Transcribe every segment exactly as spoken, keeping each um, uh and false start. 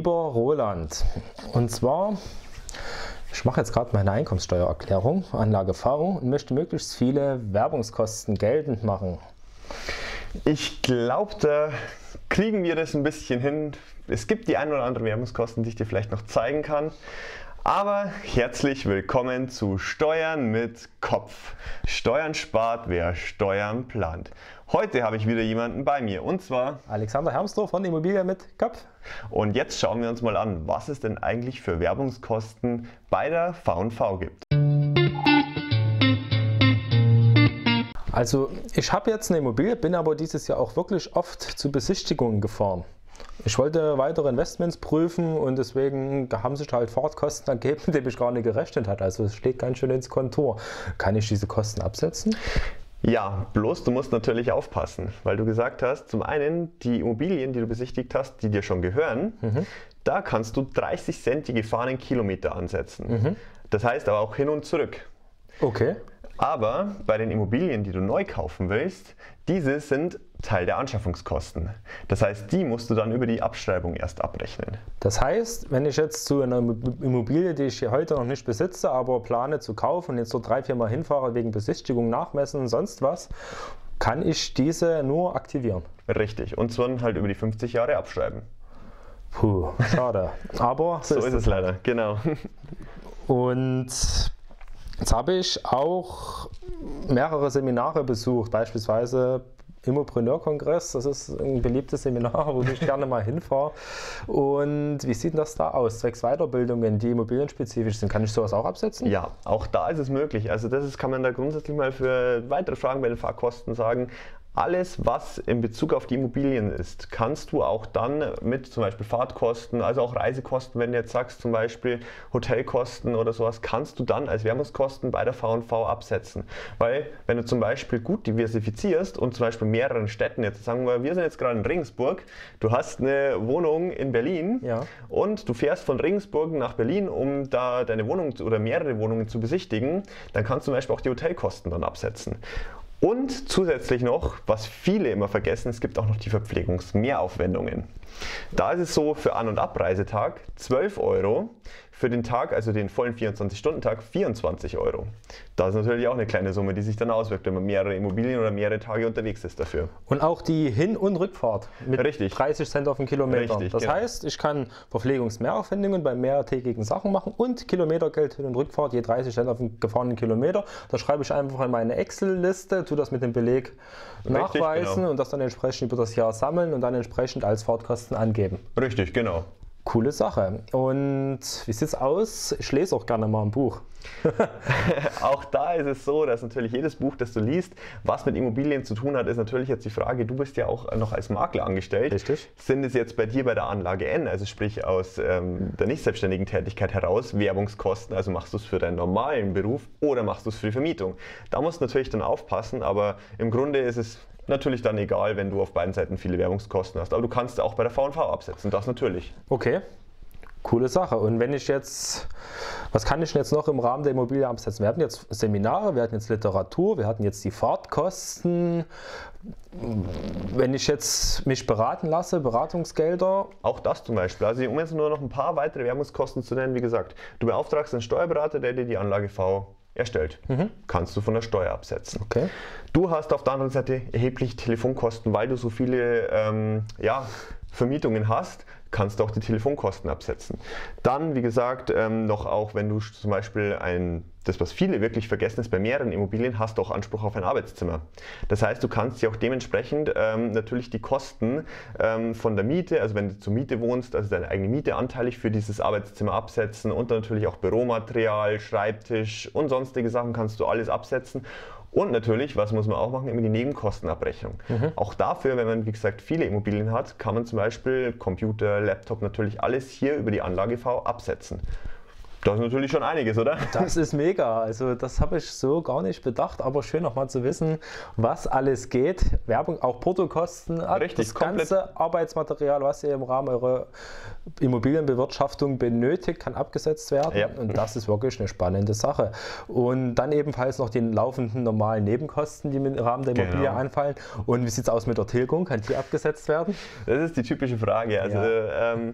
Lieber Roland, und zwar, ich mache jetzt gerade meine Einkommenssteuererklärung, Anlage V, und möchte möglichst viele Werbungskosten geltend machen. Ich glaube, da kriegen wir das ein bisschen hin. Es gibt die ein oder andere Werbungskosten, die ich dir vielleicht noch zeigen kann. Aber herzlich willkommen zu Steuern mit Kopf. Steuern spart, wer Steuern plant. Heute habe ich wieder jemanden bei mir, und zwar Alexander Hermsdorf von Immobilien mit Kopf. Und jetzt schauen wir uns mal an, was es denn eigentlich für Werbungskosten bei der V und V gibt. Also ich habe jetzt eine Immobilie, bin aber dieses Jahr auch wirklich oft zu Besichtigungen gefahren. Ich wollte weitere Investments prüfen und deswegen haben sich halt Fahrtkosten ergeben, mit denen ich gar nicht gerechnet hatte. Also es steht ganz schön ins Kontor. Kann ich diese Kosten absetzen? Ja, bloß du musst natürlich aufpassen, weil du gesagt hast, zum einen die Immobilien, die du besichtigt hast, die dir schon gehören, mhm. da kannst du dreißig Cent die gefahrenen Kilometer ansetzen. Mhm. Das heißt aber auch hin und zurück. Okay. Aber bei den Immobilien, die du neu kaufen willst, diese sind Teil der Anschaffungskosten. Das heißt, die musst du dann über die Abschreibung erst abrechnen. Das heißt, wenn ich jetzt zu einer Immobilie, die ich heute noch nicht besitze, aber plane zu kaufen und jetzt so drei, vier Mal hinfahre wegen Besichtigung, Nachmessen und sonst was, kann ich diese nur aktivieren? Richtig. Und zwar halt über die fünfzig Jahre abschreiben. Puh, schade. Aber so, so ist es leider, genau. Und jetzt habe ich auch mehrere Seminare besucht, beispielsweise Immopreneur-Kongress, das ist ein beliebtes Seminar, wo ich gerne mal hinfahre. Und wie sieht das da aus? Zwecks Weiterbildungen, die immobilienspezifisch sind, kann ich sowas auch absetzen? Ja, auch da ist es möglich. Also das ist, kann man da grundsätzlich mal für weitere Fragen bei den Fahrkosten sagen. Alles, was in Bezug auf die Immobilien ist, kannst du auch dann mit zum Beispiel Fahrtkosten, also auch Reisekosten, wenn du jetzt sagst, zum Beispiel Hotelkosten oder sowas, kannst du dann als Werbungskosten bei der V und V absetzen. Weil, wenn du zum Beispiel gut diversifizierst und zum Beispiel mehreren Städten, jetzt sagen wir, wir sind jetzt gerade in Regensburg, du hast eine Wohnung in Berlin, ja, und du fährst von Regensburg nach Berlin, um da deine Wohnung oder mehrere Wohnungen zu besichtigen, dann kannst du zum Beispiel auch die Hotelkosten dann absetzen. Und zusätzlich noch, was viele immer vergessen, es gibt auch noch die Verpflegungsmehraufwendungen. Da ist es so, für An- und Abreisetag zwölf Euro, für den Tag, also den vollen vierundzwanzig-Stunden-Tag, vierundzwanzig Euro. Das ist natürlich auch eine kleine Summe, die sich dann auswirkt, wenn man mehrere Immobilien oder mehrere Tage unterwegs ist dafür. Und auch die Hin- und Rückfahrt mit Richtig. dreißig Cent auf den Kilometer. Richtig, das genau. heißt, ich kann Verpflegungsmehraufwendungen bei mehrtägigen Sachen machen und Kilometergeld Hin- und Rückfahrt je dreißig Cent auf den gefahrenen Kilometer. Das schreibe ich einfach in meine Excel-Liste, tue das mit dem Beleg Richtig, nachweisen, genau, und das dann entsprechend über das Jahr sammeln und dann entsprechend als Fahrtkosten angeben. Richtig, genau. Coole Sache. Und wie sieht es aus? Ich lese auch gerne mal ein Buch. Auch da ist es so, dass natürlich jedes Buch, das du liest, was mit Immobilien zu tun hat, ist natürlich jetzt die Frage, du bist ja auch noch als Makler angestellt. Richtig. Sind es jetzt bei dir bei der Anlage N, also sprich aus ähm, der nicht selbstständigen Tätigkeit heraus, Werbungskosten, also machst du es für deinen normalen Beruf oder machst du es für die Vermietung? Da musst du natürlich dann aufpassen, aber im Grunde ist es natürlich dann egal, wenn du auf beiden Seiten viele Werbungskosten hast. Aber du kannst auch bei der V und V absetzen, das natürlich. Okay, coole Sache. Und wenn ich jetzt, was kann ich denn jetzt noch im Rahmen der Immobilie absetzen? Wir hatten jetzt Seminare, wir hatten jetzt Literatur, wir hatten jetzt die Fahrtkosten. Wenn ich jetzt mich beraten lasse, Beratungsgelder? Auch das zum Beispiel. Also um jetzt nur noch ein paar weitere Werbungskosten zu nennen, wie gesagt, du beauftragst einen Steuerberater, der dir die Anlage V erstellt. Mhm. Kannst du von der Steuer absetzen. Okay. Du hast auf der anderen Seite erheblich Telefonkosten, weil du so viele ähm, ja, Vermietungen hast, kannst du auch die Telefonkosten absetzen. Dann, wie gesagt, ähm, noch auch, wenn du zum Beispiel ein, das was viele wirklich vergessen ist, bei mehreren Immobilien hast du auch Anspruch auf ein Arbeitszimmer. Das heißt, du kannst dir auch dementsprechend ähm, natürlich die Kosten ähm, von der Miete, also wenn du zur Miete wohnst, also deine eigene Miete anteilig für dieses Arbeitszimmer absetzen und dann natürlich auch Büromaterial, Schreibtisch und sonstige Sachen kannst du alles absetzen. Und natürlich, was muss man auch machen, immer die Nebenkostenabrechnung. Mhm. Auch dafür, wenn man wie gesagt viele Immobilien hat, kann man zum Beispiel Computer, Laptop, natürlich alles hier über die Anlage V absetzen. Das ist natürlich schon einiges, oder? Das ist mega. Also das habe ich so gar nicht bedacht, aber schön nochmal zu wissen, was alles geht. Werbung, auch Portokosten, Richtig, das ganze Arbeitsmaterial, was ihr im Rahmen eurer Immobilienbewirtschaftung benötigt, kann abgesetzt werden. Ja. Und das ist wirklich eine spannende Sache. Und dann ebenfalls noch die laufenden normalen Nebenkosten, die im Rahmen der Immobilie genau. anfallen. Und wie sieht es aus mit der Tilgung? Kann die abgesetzt werden? Das ist die typische Frage. Also, ja. ähm,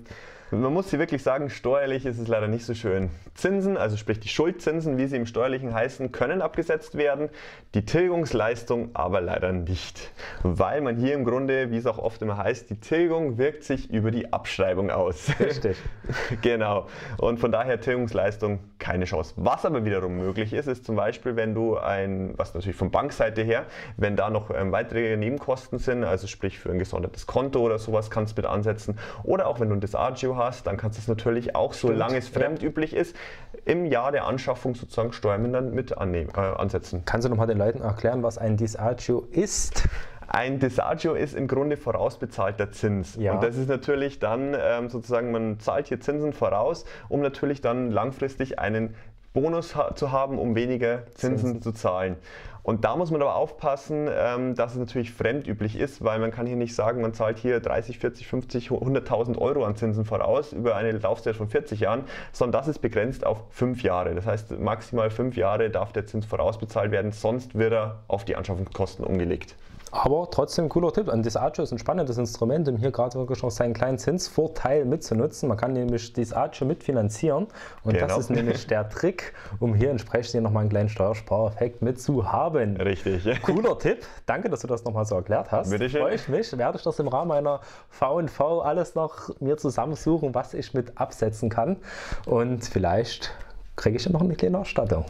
Man muss hier wirklich sagen, steuerlich ist es leider nicht so schön. Zinsen, also sprich die Schuldzinsen, wie sie im Steuerlichen heißen, können abgesetzt werden, die Tilgungsleistung aber leider nicht. Weil man hier im Grunde, wie es auch oft immer heißt, die Tilgung wirkt sich über die Abschreibung aus. Richtig. Genau. Und von daher Tilgungsleistung keine Chance. Was aber wiederum möglich ist, ist zum Beispiel, wenn du ein, was natürlich von Bankseite her, wenn da noch ähm, weitere Nebenkosten sind, also sprich für ein gesondertes Konto oder sowas kannst du mit ansetzen. Oder auch wenn du ein Disagio hast, dann kannst du es natürlich auch, solange es fremdüblich ist, im Jahr der Anschaffung sozusagen steuermindernd mit annehmen, äh, ansetzen. Kannst du noch mal den Leuten erklären, was ein Disagio ist? Ein Disagio ist im Grunde vorausbezahlter Zins. Ja. Und das ist natürlich dann ähm, sozusagen, man zahlt hier Zinsen voraus, um natürlich dann langfristig einen Bonus ha zu haben, um weniger Zinsen, Zinsen zu zahlen. Und da muss man aber aufpassen, ähm, dass es natürlich fremdüblich ist, weil man kann hier nicht sagen, man zahlt hier dreißig, vierzig, fünfzig, hunderttausend Euro an Zinsen voraus über eine Laufzeit von vierzig Jahren, sondern das ist begrenzt auf fünf Jahre. Das heißt, maximal fünf Jahre darf der Zins vorausbezahlt werden, sonst wird er auf die Anschaffungskosten umgelegt. Aber trotzdem ein cooler Tipp. Ein Disagio ist ein spannendes Instrument, um hier gerade wirklich noch seinen kleinen Zinsvorteil mitzunutzen. Man kann nämlich Disagio mitfinanzieren und genau. Das ist nämlich der Trick, um hier entsprechend hier nochmal einen kleinen Steuerspareffekt mitzuhaben. Richtig. Cooler Tipp. Danke, dass du das nochmal so erklärt hast. Bitte schön. Freue ich mich. Werde ich das im Rahmen meiner V und V alles noch mir zusammensuchen, was ich mit absetzen kann. Und vielleicht kriege ich ja noch eine kleine Ausstattung.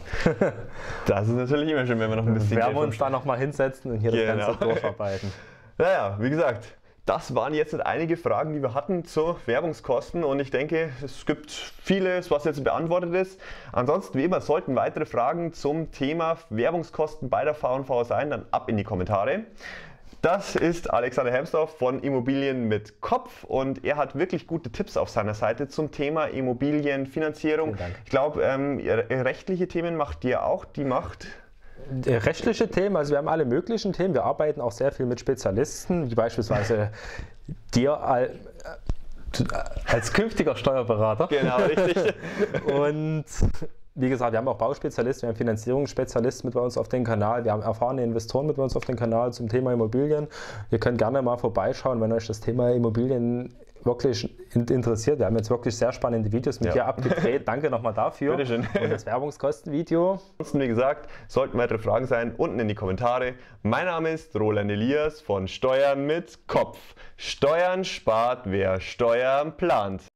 Das ist natürlich immer schön, wenn wir noch ein bisschen... Werden wir uns da nochmal hinsetzen und hier genau. das Ganze durcharbeiten. Naja, wie gesagt, das waren jetzt einige Fragen, die wir hatten zu Werbungskosten und ich denke, es gibt vieles, was jetzt beantwortet ist. Ansonsten, wie immer, sollten weitere Fragen zum Thema Werbungskosten bei der V und V sein, dann ab in die Kommentare. Das ist Alexander Helmsdorf von Immobilien mit Kopf und er hat wirklich gute Tipps auf seiner Seite zum Thema Immobilienfinanzierung. Ich glaube, ähm, rechtliche Themen macht ihr auch, die macht... Rechtliche Themen, also wir haben alle möglichen Themen. Wir arbeiten auch sehr viel mit Spezialisten, wie beispielsweise dir als künftiger Steuerberater. Genau, richtig. Und wie gesagt, wir haben auch Bauspezialisten, wir haben Finanzierungsspezialisten mit bei uns auf dem Kanal, wir haben erfahrene Investoren mit bei uns auf dem Kanal zum Thema Immobilien. Ihr könnt gerne mal vorbeischauen, wenn euch das Thema Immobilien wirklich interessiert. Wir haben jetzt wirklich sehr spannende Videos mit ja. dir abgedreht. Danke nochmal dafür. Bitte schön. Und das Werbungskostenvideo. Ansonsten, wie gesagt, sollten weitere Fragen sein, unten in die Kommentare. Mein Name ist Roland Elias von Steuern mit Kopf. Steuern spart, wer Steuern plant.